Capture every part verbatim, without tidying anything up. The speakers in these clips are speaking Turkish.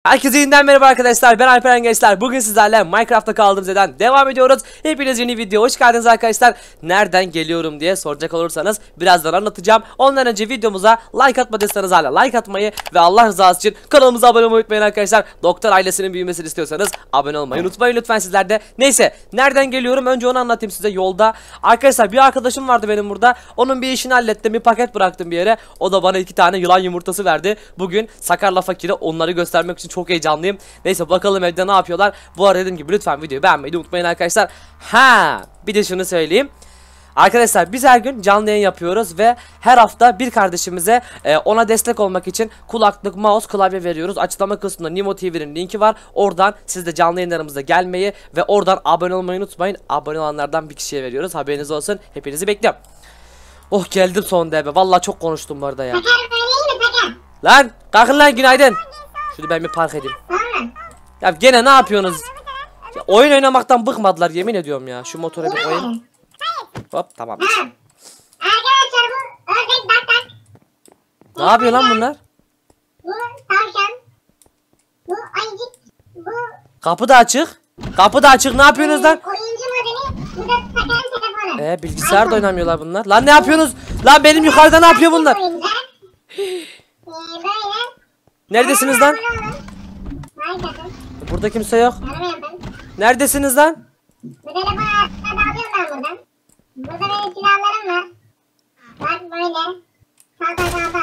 Herkese yeniden merhaba arkadaşlar, ben Alperen Gençler. Bugün sizlerle Minecraft'ta kaldığımız yerden devam ediyoruz. Hepiniz yeni video hoş geldiniz arkadaşlar. Nereden geliyorum diye soracak olursanız birazdan anlatacağım. Ondan önce videomuza like atmadıysanız hala like atmayı ve Allah rızası için kanalımıza abone olmayı unutmayın arkadaşlar. Doktor ailesinin büyümesini istiyorsanız abone olmayı unutmayın lütfen sizler de. Neyse, nereden geliyorum önce onu anlatayım size. Yolda arkadaşlar bir arkadaşım vardı benim burada. Onun bir işini hallettim, bir paket bıraktım bir yere. O da bana iki tane yılan yumurtası verdi. Bugün Sakarla Fakir'e onları göstermek için çok heyecanlıyım. Neyse bakalım evde ne yapıyorlar. Bu arada dediğim gibi lütfen videoyu beğenmeyi de unutmayın arkadaşlar. Ha, bir de şunu söyleyeyim. Arkadaşlar biz her gün canlı yayın yapıyoruz ve her hafta bir kardeşimize e, ona destek olmak için kulaklık, mouse, klavye veriyoruz. Açıklama kısmında Nimo T V'nin linki var. Oradan siz de canlı yayınlarımıza gelmeyi ve oradan abone olmayı unutmayın. Abone olanlardan bir kişiye veriyoruz. Haberiniz olsun. Hepinizi bekliyorum. Oh, geldim sonunda eve. Vallahi çok konuştum bu arada ya. Lan kalkın lan, günaydın. Şunu ben bir park edeyim. Ya gene ne yapıyorsunuz? Ya, oyun oynamaktan bıkmadılar yemin ediyorum ya. Şu motora bir koyayım. Hop, tamam. Arkadaşlar bu ördek bak bak. Ne yapıyor lan bunlar? Bu tavşan. Bu ayıcık. Bu Kapı da açık. Kapı da açık. Ne yapıyorsunuz lan? oyuncu modeli. Bu da Sakar'ın telefonu. Ee, bilgisayarda oynamıyorlar bunlar. Lan ne yapıyorsunuz? Lan benim yukarıda ne yapıyor bunlar? Oyuncak. Ee, böyle. Neredesiniz lan? Vay kadın. Burada kimse yok. Yanıma yapın. Neredesiniz lan? Bu telefonu aslında alıyorum ben buradan. Burada benim silahlarım var. Bak böyle. Kalka kalka.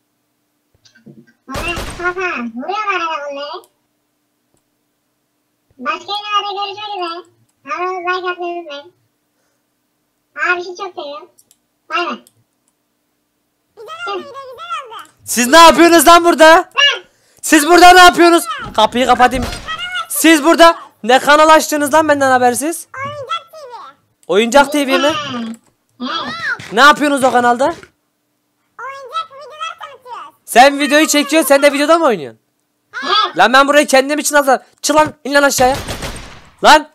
Bana kalka. Vuruyorlar arada bunları. Başka videolarda görüşmek üzere. Abone like atmayı unutmayın. Abişi çok seviyorum. Bay bay. Siz ne yapıyorsunuz lan burada? Siz burada ne yapıyorsunuz? Kapıyı kapatayım. Siz burada ne kanal açtınız lan benden habersiz? Oyuncak T V. Oyuncak T V mi? Evet. Ne yapıyorsunuz o kanalda? Oyuncak videolar tanıtıyoruz. Sen videoyu çekiyorsun, sen de videoda mı oynuyorsun? Evet. Lan ben burayı kendim için aldım. Çık lan, in lan aşağıya. Lan.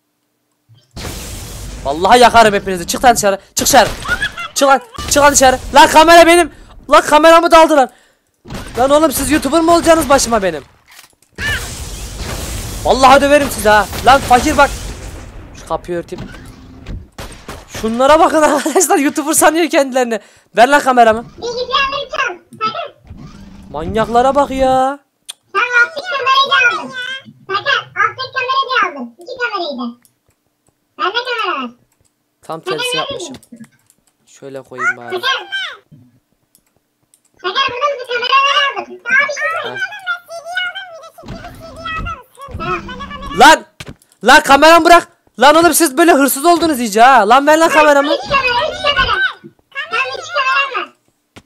Vallahi yakarım hepinizi. Çık lan dışarı. Çık dışarı. Çık lan. Çık lan dışarı. Lan kamera benim. Lan kameramı da aldılar. Lan oğlum siz YouTuber mı olacaksınız başıma benim? Vallahi döverim sizi ha. Lan fakir bak. Şu kapıyı örteyim. Şunlara bakın arkadaşlar, YouTuber sanıyor kendilerini. Ver lan kameramı. Bilgisayarları çal. Sakar. Manyaklara bak ya. Sen optik kamerayı da aldın. Sakar. Optik kamerayı da aldın. İki kamerayı da. Bende kamera var. Tam tersi yapmışım. Şöyle koyayım bari. Sakar. Sakar burada mısın? Kameraları aldım. Daha bir şey var. Lan! Lan kameramı bırak. Lan oğlum siz böyle hırsız oldunuz iyice ha. Lan ver lan kameramı. Üç kamera, üç kamera. Ben üç kameram var.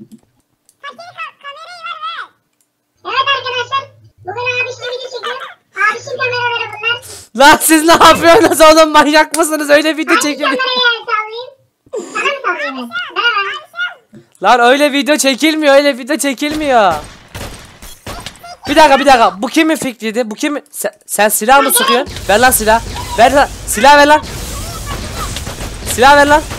Evet arkadaşlar. Bugün abişle video çekiyorum. Abişin kameraları bunlar. Lan siz ne yapıyorsunuz oğlum, manyak mısınız? Öyle video Hangi çekiliyor. kamerayı sallayayım? Sana mı sallayayım? Merhaba. Lan öyle video çekilmiyor, öyle video çekilmiyor. Bir dakika bir dakika, bu kimin fikriydi? Bu kimin? Sen, sen silah mı sıkıyorsun? Ver lan silah. Ver lan. Silah ver lan. Silah ver lan.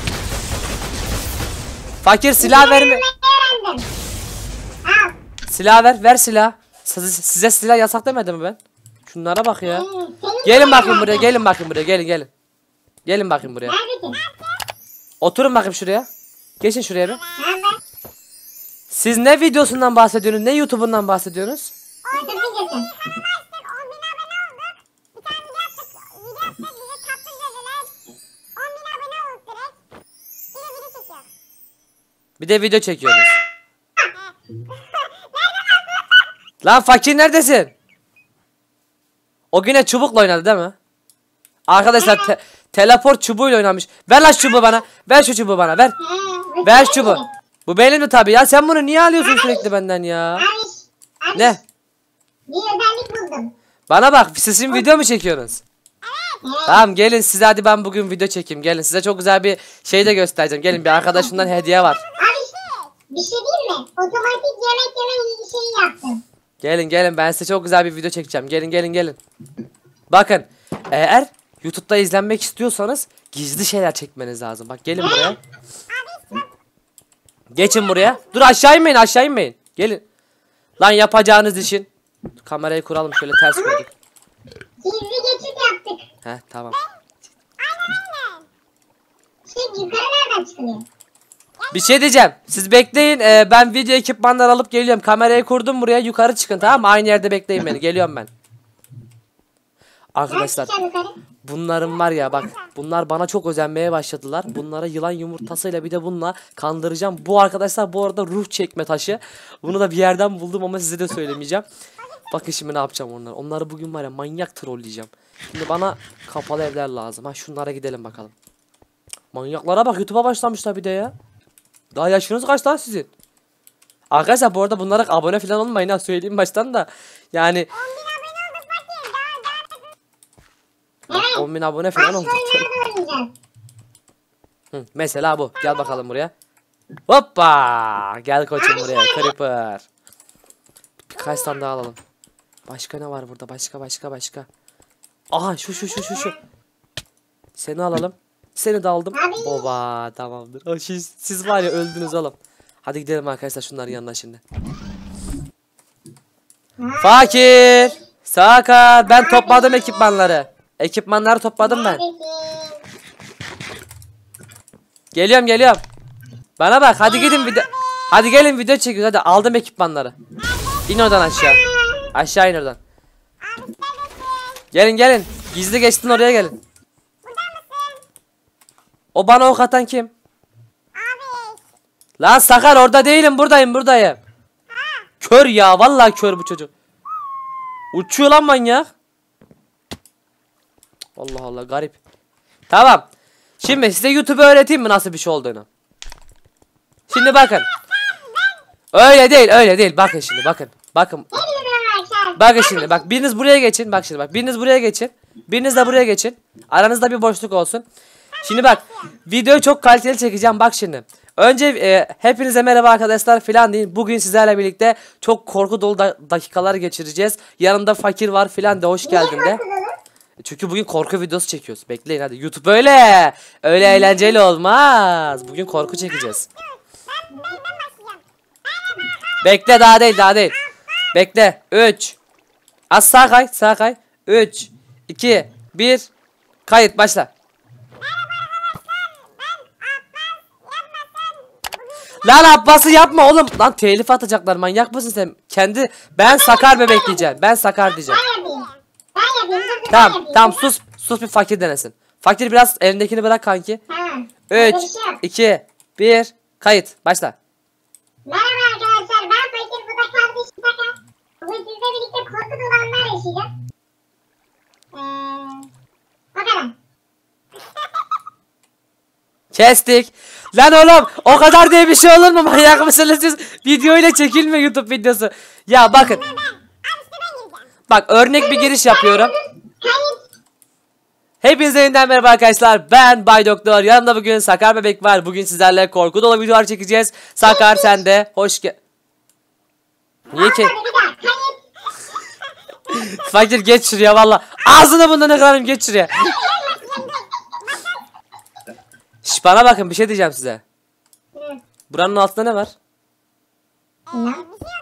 Fakir silah verme. Öğrendim. Al. Silah ver, ver silah. Size, size silah yasak demedim mi ben? Şunlara bak ya. Senin Gelin kamera bakayım buraya, zaten. gelin bakayım buraya, gelin gelin. Gelin bakayım buraya. Neredesin? Oturun bakayım şuraya. Geçin şuraya bir. Nerede? Siz ne videosundan bahsediyorsunuz? Ne YouTube'undan bahsediyorsunuz? YouTube videosu. Bir de video çekiyorsunuz. Lan fakir neredesin? O güne çubukla oynadı değil mi? Arkadaşlar te teleport çubuğuyla oynamış. Ver lan şu çubuğu bana. Ver şu çubuğu bana, ver. He, bu Ver senin çubuğu. mi? Bu benim tabi ya. Sen bunu niye alıyorsun sürekli benden ya? Abiş. Abiş. Ne? Bir özellik buldum. Bana bak, sizin video mu çekiyorsunuz? Evet. Tamam gelin size, hadi ben bugün video çekeyim. Gelin size çok güzel bir şey de göstereceğim. Gelin, bir arkadaşımdan hediye var. Abiş. Bir şey diyeyim mi? Otomatik yemek yeme şeyi yaptım. Gelin gelin, ben size çok güzel bir video çekeceğim. Gelin gelin gelin. Bakın, eğer YouTube'da izlenmek istiyorsanız gizli şeyler çekmeniz lazım. Bak gelin buraya. Geçin buraya. Dur, aşağı inmeyin, aşağı inmeyin. Gelin. Lan yapacağınız işin. Kamerayı kuralım şöyle ters koyduk. Gizli geçit yaptık. Heh tamam. Şey yukarı nereden çıkılıyor? Bir şey diyeceğim. Siz bekleyin. Ee, ben video ekipmanları alıp geliyorum. Kamerayı kurdum buraya. Yukarı çıkın tamam mı? Aynı yerde bekleyin beni. Geliyorum ben. Arkadaşlar Ben çıkacağım yukarı. bunların var ya bak. Bunlar bana çok özenmeye başladılar. Bunlara yılan yumurtasıyla bir de bununla kandıracağım. Bu arkadaşlar bu arada ruh çekme taşı. Bunu da bir yerden buldum ama size de söylemeyeceğim. Bakın şimdi ne yapacağım onları. Onları bugün var ya manyak trolleyeceğim. Şimdi bana kapalı evler lazım. Ha şunlara gidelim bakalım. Manyaklara bak, YouTube'a başlamışlar bir de ya. Daha yaşınız kaç lan sizin? Arkadaşlar bu arada bunlara abone falan olmayın ha, söyleyeyim baştan da. Yani Evet. on bin abone falan oldu. Başrollerde oynayacağız. Hı, mesela bu. Gel bakalım buraya. Hoppa! Gel koçum buraya. Creeper. Birkaç tane daha alalım. Başka ne var burada? Başka başka başka. Aha şu şu şu şu şu. Seni alalım. Seni de aldım. Abi. Oba tamamdır. O, siz, siz var ya öldünüz oğlum. Hadi gidelim arkadaşlar şunların yanına şimdi. Fakir. Sakar. Ben topladım ekipmanları. Ekipmanları topladım ben. Neredesin? Geliyorum geliyorum. Bana bak hadi gidin video. Hadi gelin video çekiyoruz hadi, aldım ekipmanları. İn oradan aşağı. Aşağı in oradan. Gelin gelin. Gizli geçtin oraya gelin. O bana ok atan kim? Lan Sakar orada değilim, buradayım buradayım. Kör ya vallahi kör bu çocuk. Uçuyor lan manyak. Allah Allah garip. Tamam. Şimdi size YouTube'u öğreteyim mi nasıl bir şey olduğunu. Şimdi bakın. Öyle değil öyle değil, bakın şimdi bakın. Bakın. Bakın şimdi bak, biriniz buraya geçin. Bak şimdi bak, biriniz buraya geçin. Biriniz de buraya geçin. Aranızda bir boşluk olsun. Şimdi bak, videoyu çok kaliteli çekeceğim bak şimdi. Önce e, hepinize merhaba arkadaşlar filan deyin. Bugün sizlerle birlikte çok korku dolu da dakikalar geçireceğiz. Yanımda Fakir var filan de, hoş geldin de. Çünkü bugün korku videosu çekiyoruz. Bekleyin hadi, YouTube öyle. Öyle eğlenceli olmaz. Bugün korku çekeceğiz. Bekle, daha değil daha değil. Bekle. üç. Az sağa kay, sağa kay. üç, iki, bir. Kayıt başla. Lan Abbas'ı yapma oğlum. Lan telif atacaklar, manyak mısın sen? Kendi ben Sakar bebek diyeceğim. Ben Sakar diyeceğim. Ben yapayım. Ben yapayım. Dur, dur, ben Tamam yapayım. tamam sus. Sus bir Fakir denesin. Fakir biraz elindekini bırak kanki. Tamam. üç, Öyle bir şey yok. iki, bir. Kayıt başla. Merhaba arkadaşlar, ben Fakir, bu da kardeşim Sakar. Bugün sizle birlikte korku dolu anlar yaşayacağız. Eee... O kadar. Kestik. Lan oğlum o kadar diye bir şey olur mu? Manyak mısınız siz? Video ile çekilme YouTube videosu. Ya bakın. Bak örnek bir giriş yapıyorum. Kayıt. Hepinize yeniden merhaba arkadaşlar. Ben Bay Doktor. Yanımda bugün Sakar bebek var. Bugün sizlerle korku dolu videolar çekeceğiz. Sakar sen de hoş gel. Niye ki? Hadi bir daha kayıt. Fakir geç şuraya valla. Ağzını bundan kırarım, geç şuraya. Şş, bana bakın bir şey diyeceğim size. Hı. Buranın altında ne var? Ne?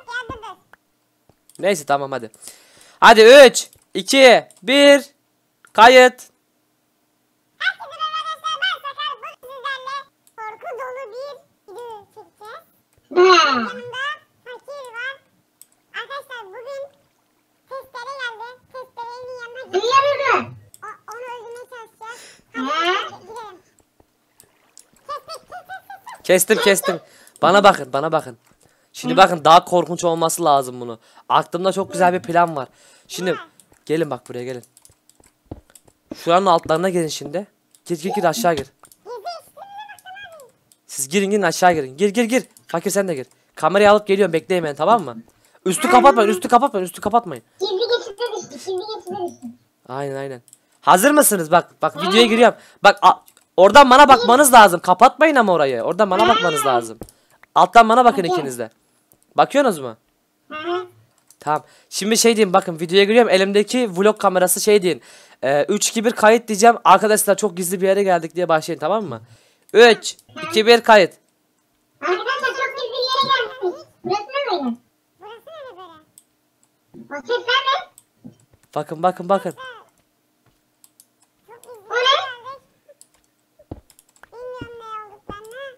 Neyse tamam hadi. Hadi üç, iki, bir. Kayıt. Herkese merhaba arkadaşlar, ben Sakar. Bugün sizlerle korku dolu bir video çekeceğiz. Hı. Yanımda Fakir var. Arkadaşlar bugün testere geldi. Testerenin yanına gidip Duyuyor musun? o- onu öldürmeye çalışacağız. Hı. Hadi gidelim. Kestik, kes, kes, kes, kes. Kestim kestim. Bana bakın bana bakın. Şimdi bakın daha korkunç olması lazım bunu. Aklımda çok güzel bir plan var. Şimdi gelin bak buraya gelin. Şuranın altlarına gelin şimdi. Gir gir gir aşağı gir. Gizli işlemine baksana abi. Siz girin girin aşağı girin. Gir gir gir. Fakir sen de gir. Kamerayı alıp geliyorum, bekleyin beni, tamam mı? Üstü kapatmayın üstü kapatmayın üstü kapatmayın. Gizli geçitte düştü. Gizli geçitte düştü. Aynen aynen. Hazır mısınız? Bak bak videoya giriyorum. Bak a- oradan bana bakmanız lazım. Kapatmayın ama orayı. Oradan bana bakmanız lazım. Alttan bana bakın ikiniz de. Bakıyorsunuz mu? Hı hı. Tamam. Şimdi şey diyeyim, bakın videoya giriyorum. Elimdeki vlog kamerası şey deyin. Ee, üç iki bir kayıt diyeceğim. Arkadaşlar çok gizli bir yere geldik diye başlayın, tamam mı? üç iki bir kayıt. Arkadaşlar çok gizli bir yere geldik. Burası ne böyle? Burası ne böyle? O sesler ne? Bakın bakın bakın. Çok izledim. O ne? Bilmiyorum ne olduklarını.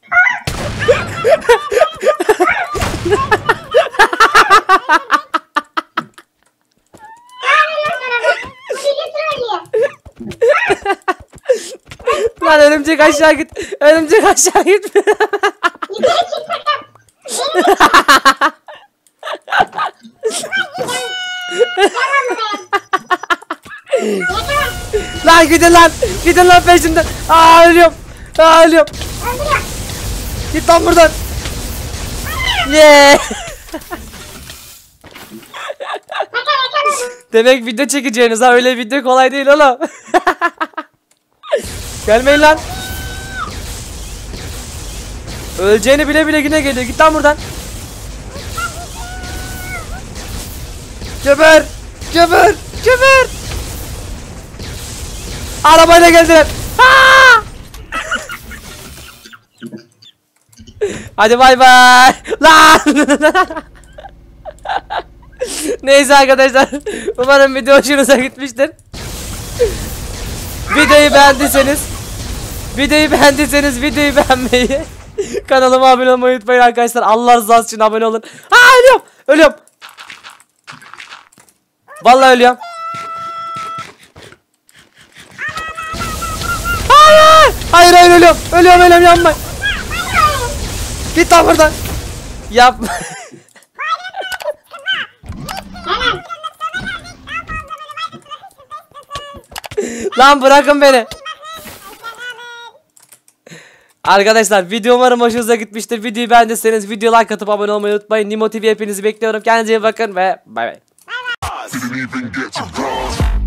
Ne yapıyorsun sana? Bu bizi trollüyor. Lan örümcek aşağı git. Örümcek aşağı git. Yukarı çık sakın. Tamam mı ben? Yakala. Lan gidin lan. Gidin lan peşimden. Aa ölüyorum. Aa ölüyorum. Öldürüyor. Git lan buradan. Yeah. Yakala yakala. Demek video çekeceğiniz ha, öyle video kolay değil oğlum. Gelmeyin lan. Öleceğini bile bile yine geliyor. Git lan buradan. Geber. Geber. Geber. Arabayla geldiler. Aa! Hadi bay bay. Lan. Neyse arkadaşlar. Umarım video hoşunuza gitmiştir. Videoyu beğendiyseniz Videoyu beğendiyseniz videoyu beğenmeyi, kanalıma abone olmayı unutmayın arkadaşlar. Allah rızası için abone olun. Aa ölüyorum. Ölüyorum. Vallahi ölüyorum. Hayır. Hayır hayır ölüyorum. Ölüyorum ölüyorum yanmayın. Git lan buradan. Yapma. Helal. Lan bırakın beni. Arkadaşlar video umarım hoşunuza gitmiştir. Videoyu beğendiyseniz video like atıp abone olmayı unutmayın. Nimo T V hepinizi bekliyorum. Kendinize iyi bakın ve bay bay. Didn't even get to bronze.